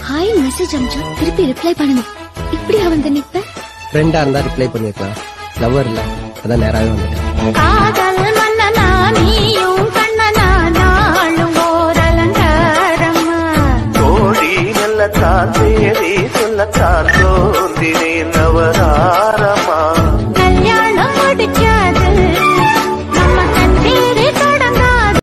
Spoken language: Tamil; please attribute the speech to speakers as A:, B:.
A: ஹாய் மெசேஜ் அனுப்பிச்சா திருப்பி ரிப்ளை பண்ணணும். இப்படியா வந்து நிப்ப?
B: ஃப்ரெண்டா இருந்தா ரிப்ளை பண்ணிருக்கலாம், லவ்வர் இல்ல அதான் நேராவே வந்துட்டேன்.
A: காதல் மன்னனா நீயும் கண்ணனா நாளும் ஓரலங்காரம்மா.
C: தோழி நல்ல தாத்தேரி சொல்ல தாத்தோந்தினே நவரா